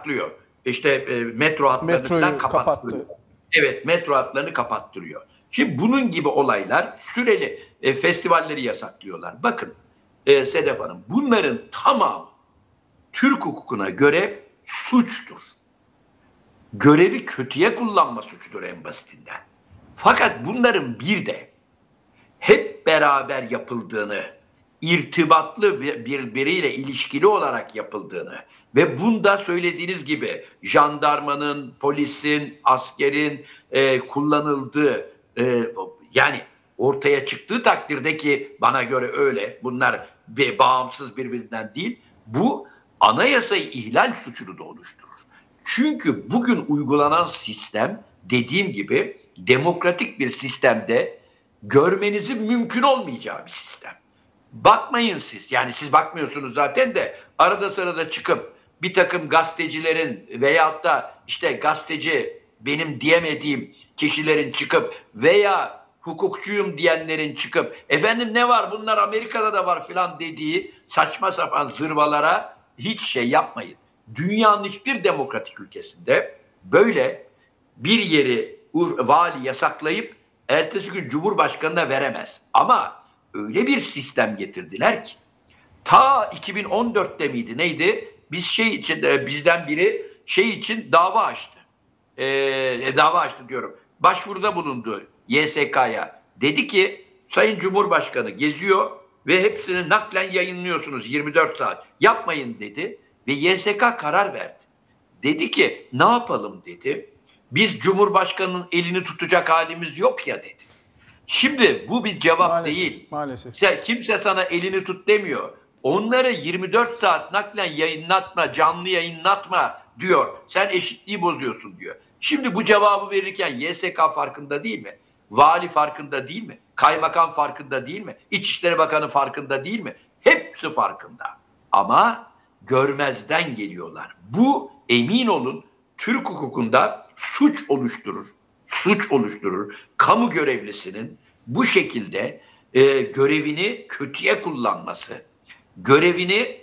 yasaklıyor. İşte metro hatlarını falan kapattırıyor. Evet, metro hatlarını kapattırıyor. Şimdi bunun gibi olaylar süreli festivalleri yasaklıyorlar. Bakın Sedef Hanım, bunların tamamı Türk hukukuna göre suçtur. Görevi kötüye kullanma suçudur en basitinden. Fakat bunların bir de hep beraber yapıldığını, irtibatlı birbiriyle ilişkili olarak yapıldığını ve bunda söylediğiniz gibi jandarmanın, polisin, askerin kullanıldığı yani ortaya çıktığı takdirde ki bana göre öyle, bunlar bağımsız birbirinden değil, bu anayasayı ihlal suçunu da oluşturur. Çünkü bugün uygulanan sistem dediğim gibi demokratik bir sistemde görmenizin mümkün olmayacağı bir sistem. Bakmayın siz, yani siz bakmıyorsunuz zaten de arada sırada çıkıp bir takım gazetecilerin veyahut da işte gazeteci benim diyemediğim kişilerin çıkıp veya hukukçuyum diyenlerin çıkıp efendim ne var bunlar Amerika'da da var filan dediği saçma sapan zırvalara hiç şey yapmayın. Dünyanın hiçbir demokratik ülkesinde böyle bir yeri vali yasaklayıp ertesi gün Cumhurbaşkanı'na veremez. Ama öyle bir sistem getirdiler ki ta 2014'te miydi neydi? Bizden biri için dava açtı. Dava açtı diyorum. Başvuruda bulundu YSK'ya. Dedi ki Sayın Cumhurbaşkanı geziyor ve hepsini naklen yayınlıyorsunuz 24 saat. Yapmayın dedi ve YSK karar verdi. Dedi ki ne yapalım dedi. Biz Cumhurbaşkanı'nın elini tutacak halimiz yok ya dedi. Şimdi bu bir cevap değil. Maalesef. Kimse sana elini tut demiyor. Onları 24 saat naklen yayınlatma, canlı yayınlatma diyor. Sen eşitliği bozuyorsun diyor. Şimdi bu cevabı verirken YSK farkında değil mi? Vali farkında değil mi? Kaymakam farkında değil mi? İçişleri Bakanı farkında değil mi? Hepsi farkında. Ama görmezden geliyorlar. Bu emin olun Türk hukukunda suç oluşturur. Suç oluşturur. Kamu görevlisinin bu şekilde görevini kötüye kullanması, görevini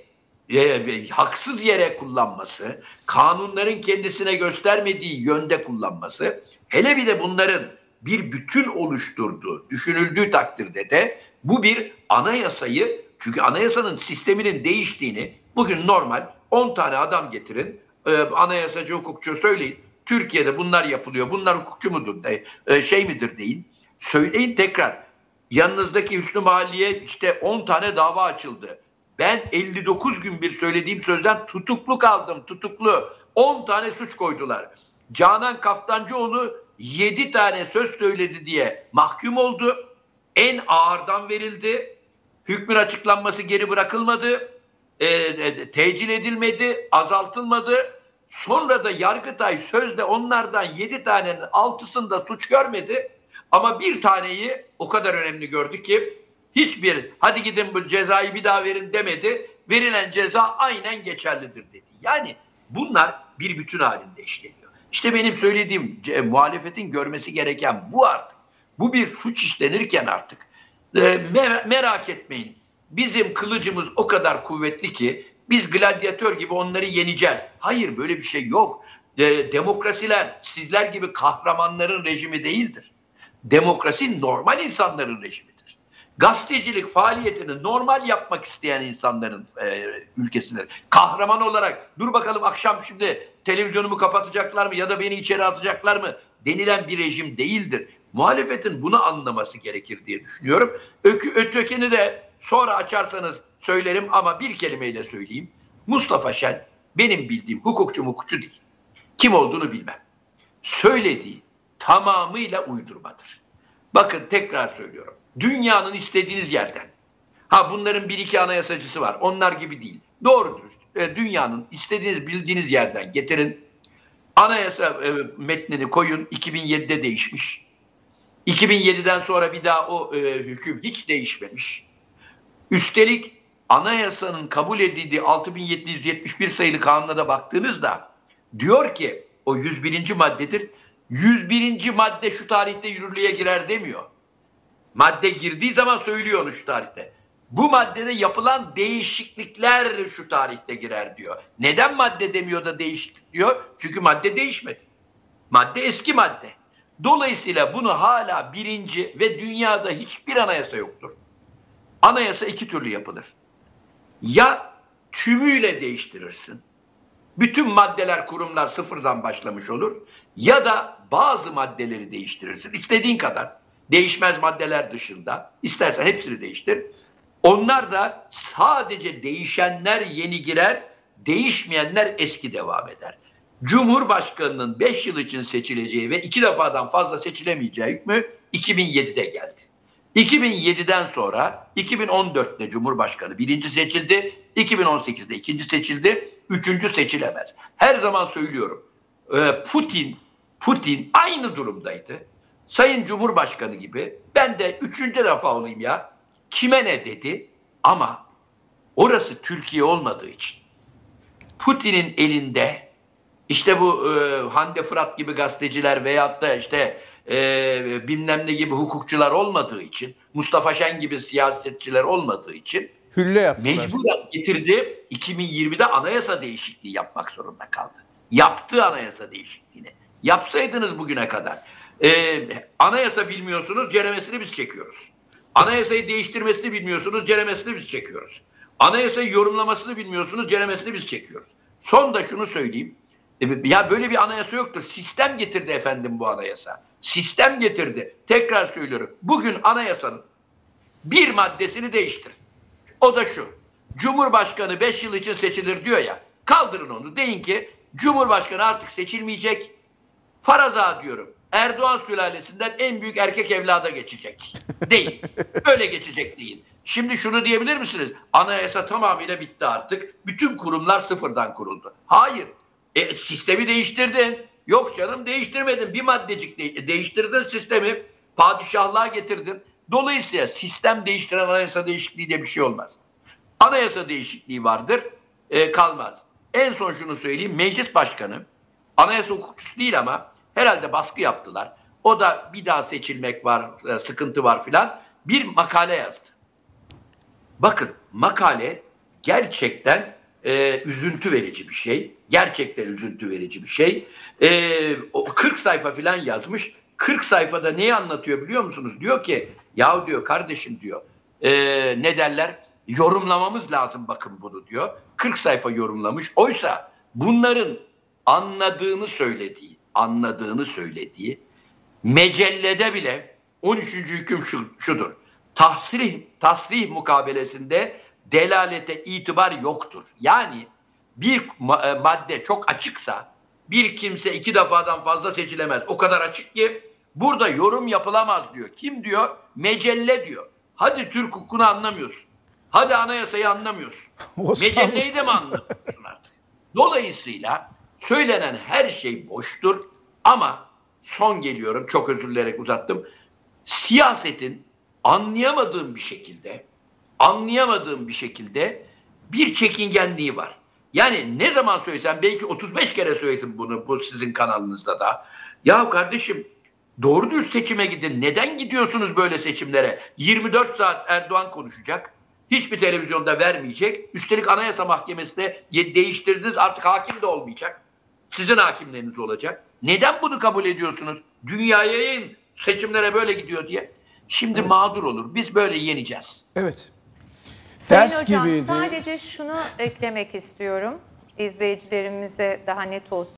haksız yere kullanması, kanunların kendisine göstermediği yönde kullanması, hele bir de bunların bir bütün oluşturduğu, düşünüldüğü takdirde de bu bir anayasayı, çünkü anayasanın sisteminin değiştiğini bugün normal 10 tane adam getirin, anayasacı, hukukçu söyleyin. Türkiye'de bunlar yapılıyor. Bunlar hukukçu mudur? Midir deyin. Söyleyin tekrar. Yanınızdaki Hüsnü Mahalli'ye işte 10 tane dava açıldı. Ben 59 gün bir söylediğim sözden tutuklu kaldım. Tutuklu. 10 tane suç koydular. Canan Kaftancıoğlu 7 tane söz söyledi diye mahkum oldu. En ağırdan verildi. Hükmün açıklanması geri bırakılmadı. Tecil edilmedi. Azaltılmadı. Sonra da Yargıtay sözde onlardan 7 tanenin 6'sında suç görmedi. Ama bir taneyi o kadar önemli gördü ki hadi gidin bu cezayı bir daha verin demedi. Verilen ceza aynen geçerlidir dedi. Yani bunlar bir bütün halinde işleniyor. İşte benim söylediğim muhalefetin görmesi gereken bu artık. Bu bir suç işlenirken artık. Merak etmeyin. Bizim kılıcımız o kadar kuvvetli ki biz gladyatör gibi onları yeneceğiz. Hayır, böyle bir şey yok. Demokrasiler sizler gibi kahramanların rejimi değildir. Demokrasi normal insanların rejimidir. Gazetecilik faaliyetini normal yapmak isteyen insanların ülkesidir. Kahraman olarak dur bakalım akşam şimdi televizyonumu kapatacaklar mı ya da beni içeri atacaklar mı denilen bir rejim değildir. Muhalefetin bunu anlaması gerekir diye düşünüyorum. Ötekini de sonra açarsanız söylerim ama bir kelimeyle söyleyeyim. Mustafa Şen benim bildiğim hukukçu değil. Kim olduğunu bilmem. Söylediği tamamıyla uydurmadır. Bakın tekrar söylüyorum. Dünyanın istediğiniz yerden. Bunların bir iki anayasacısı var. Onlar gibi değil. Doğru dürüst. Dünyanın istediğiniz bildiğiniz yerden getirin. Anayasa metnini koyun. 2007'de değişmiş. 2007'den sonra bir daha o hüküm hiç değişmemiş. Üstelik anayasanın kabul edildiği 6771 sayılı kanuna da baktığınızda diyor ki o 101. maddedir. 101. madde şu tarihte yürürlüğe girer demiyor. Madde girdiği zaman söylüyor onu şu tarihte. Bu maddede yapılan değişiklikler şu tarihte girer diyor. Neden madde demiyor da değişiklik diyor? Çünkü madde değişmedi. Madde eski madde. Dolayısıyla bunu hala birinci ve dünyada hiçbir anayasa yoktur. Anayasa iki türlü yapılır. Ya tümüyle değiştirirsin. Bütün maddeler, kurumlar sıfırdan başlamış olur. Ya da bazı maddeleri değiştirirsin. İstediğin kadar. Değişmez maddeler dışında. İstersen hepsini değiştir. Onlar da sadece değişenler yeni girer, değişmeyenler eski devam eder. Cumhurbaşkanının 5 yıl için seçileceği ve 2 defadan fazla seçilemeyeceği hükmü 2007'de geldi. 2007'den sonra 2014'te Cumhurbaşkanı birinci seçildi, 2018'de ikinci seçildi, üçüncü seçilemez. Her zaman söylüyorum, Putin aynı durumdaydı. Sayın Cumhurbaşkanı gibi ben de üçüncü defa olayım ya, kime ne dedi, ama orası Türkiye olmadığı için Putin'in elinde işte bu Hande Fırat gibi gazeteciler veyahut da işte bilmem ne gibi hukukçular olmadığı için, Mustafa Şen gibi siyasetçiler olmadığı için hülle yaptılar. Mecburen getirdi, 2020'de anayasa değişikliği yapmak zorunda kaldı. Yaptı anayasa değişikliğini. Yapsaydınız bugüne kadar. Anayasa bilmiyorsunuz, ceremesini biz çekiyoruz. Anayasayı değiştirmesini bilmiyorsunuz, ceremesini biz çekiyoruz. Anayasayı yorumlamasını bilmiyorsunuz, ceremesini biz çekiyoruz. Son da şunu söyleyeyim. Ya böyle bir anayasa yoktur. Sistem getirdi efendim bu anayasa. Sistem getirdi. Tekrar söylüyorum. Bugün anayasanın bir maddesini değiştir. O da şu. Cumhurbaşkanı 5 yıl için seçilir diyor ya. Kaldırın onu. Deyin ki Cumhurbaşkanı artık seçilmeyecek. Faraza diyorum. Erdoğan sülalesinden en büyük erkek evlada geçecek. Değil. Öyle geçecek değil. Şimdi şunu diyebilir misiniz? Anayasa tamamıyla bitti artık. Bütün kurumlar sıfırdan kuruldu. Hayır. Sistemi değiştirdin. Yok canım, değiştirmedin. Bir maddecik değiştirdin sistemi. Padişahlığa getirdin. Dolayısıyla sistem değiştiren anayasa değişikliği diye bir şey olmaz. Anayasa değişikliği vardır. Kalmaz. En son şunu söyleyeyim. Meclis başkanı anayasa hukukçusu değil ama herhalde baskı yaptılar. O da bir daha seçilmek var, sıkıntı var filan. Bir makale yazdı. Bakın, makale gerçekten üzüntü verici bir şey. Gerçekten üzüntü verici bir şey. 40 sayfa filan yazmış. 40 sayfada neyi anlatıyor biliyor musunuz? Diyor ki, ya diyor kardeşim diyor, ne derler? Yorumlamamız lazım bakın bunu diyor. 40 sayfa yorumlamış. Oysa bunların anladığını söylediği mecellede bile 13. hüküm şudur. Tasrih mukabelesinde delalete itibar yoktur. Yani bir madde çok açıksa bir kimse 2 defadan fazla seçilemez. O kadar açık ki burada yorum yapılamaz diyor. Kim diyor? Mecelle diyor. Hadi Türk hukukunu anlamıyorsun. Hadi anayasayı anlamıyorsun. Mecelleyi de mi anlamıyorsun artık? Dolayısıyla söylenen her şey boştur ama son geliyorum, çok özür dilerim uzattım. Siyasetin anlayamadığım bir şekilde bir çekingenliği var. Yani ne zaman söylesem, belki 35 kere söyledim bunu bu sizin kanalınızda da. Ya kardeşim, doğru düz seçime gidin. Neden gidiyorsunuz böyle seçimlere? 24 saat Erdoğan konuşacak. Hiçbir televizyonda vermeyecek. Üstelik Anayasa Mahkemesi'nde değiştirdiniz, artık hakim de olmayacak. Sizin hakimleriniz olacak. Neden bunu kabul ediyorsunuz? Dünyaya yayın, seçimlere böyle gidiyor diye. Şimdi mağdur olur. Biz böyle yeneceğiz. Evet. Sayın Hocam, sadece şunu eklemek istiyorum. İzleyicilerimize daha net olsun.